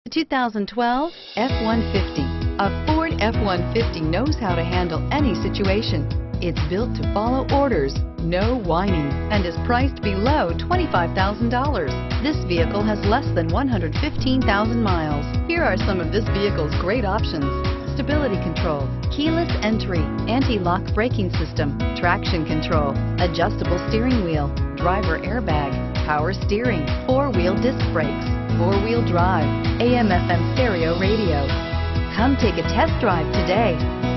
2012 F-150. A Ford F-150 knows how to handle any situation. It's built to follow orders, no whining, and is priced below $25,000. This vehicle has less than 115,000 miles. Here are some of this vehicle's great options: stability control, keyless entry, anti-lock braking system, traction control, adjustable steering wheel, driver airbag, power steering, four-wheel disc brakes, four-wheel drive, AM/FM stereo radio. Come take a test drive today.